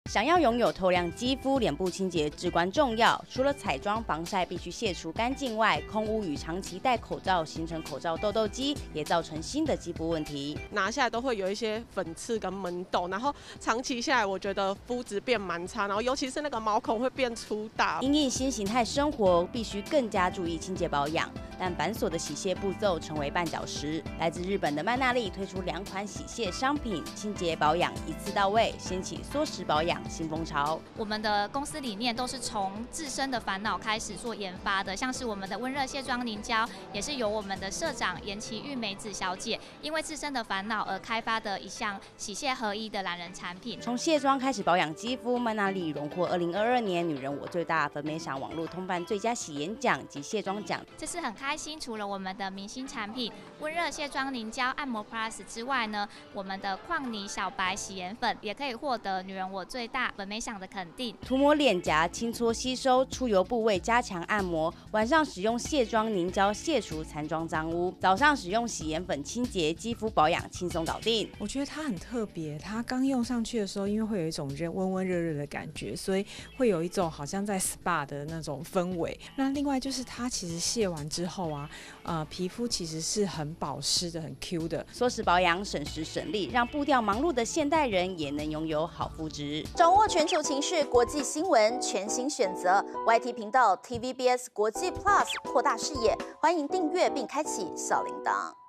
想要拥有透亮肌肤，脸部清洁至关重要。除了彩妆、防晒必须卸除干净外，空污与长期戴口罩形成口罩痘痘肌，也造成新的肌肤问题。 拿下来都会有一些粉刺跟闷痘，然后长期下来，我觉得肤质变蛮差，然后尤其是那个毛孔会变粗大。 因应新形态生活，必须更加注意清洁保养，但繁琐的洗卸步骤成为绊脚石。来自日本的曼娜丽推出2款洗卸商品，清洁保养一次到位，掀起缩时保养新风潮。 我们的公司理念都是从自身的烦恼开始做研发的，像是我们的温热卸妆凝胶，也是由我们的社长岩崎玉美子小姐因为自身的烦恼而开发的一项洗卸合一的懒人产品。 从卸妆开始保养肌肤，曼娜丽荣获2022年女人我最大粉美赏网络通办最佳洗颜奖及卸妆奖。 这次很开心，除了我们的明星产品温热卸妆凝胶按摩 Plus 之外呢，我们的矿泥小白洗颜粉也可以获得女人我最大粉美赏的肯定。 涂抹脸颊轻搓吸收，出油部位加强按摩。晚上使用卸妆凝胶卸除残妆脏污，早上使用洗颜粉清洁，肌肤保养轻松搞定。 我觉得它很特别，它刚用上去的时候，因为会有一种温温热热的感觉，所以会有一种好像在 SPA 的那种氛围。那另外就是它其实卸完之后啊，皮肤其实是很保湿的，很 Q 的。 缩时保养，省时省力，让步调忙碌的现代人也能拥有好肤质。 掌握全球情势、国际新闻，全新选择 YT 频道 TVBS 国际 Plus， 扩大视野。欢迎订阅并开启小铃铛。